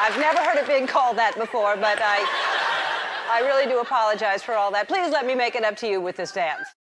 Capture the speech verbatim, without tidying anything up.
I've never heard it being called that before, but I, I really do apologize for all that. Please let me make it up to you with this dance.